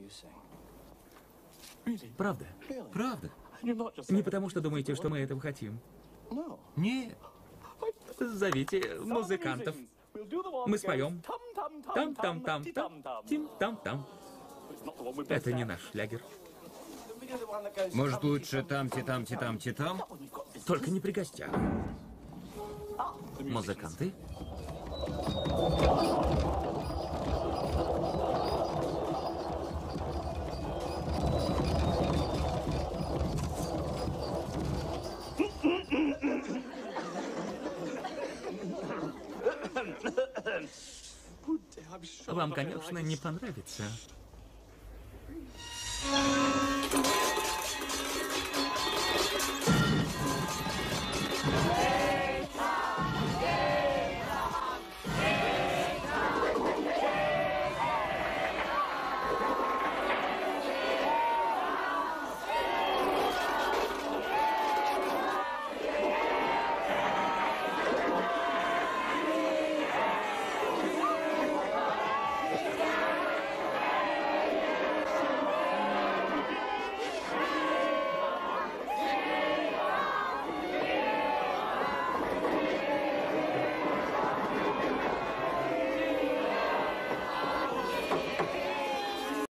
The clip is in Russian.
Правда? Правда? Не потому, что думаете, что мы этого хотим. Нет. Зовите музыкантов. Мы споем. Там-там-там-там, тим-там-там. Это не наш шлягер. Может, лучше там-ти-там-ти-там-ти-там? Только не при гостях. Музыканты? Вам, конечно, не понравится.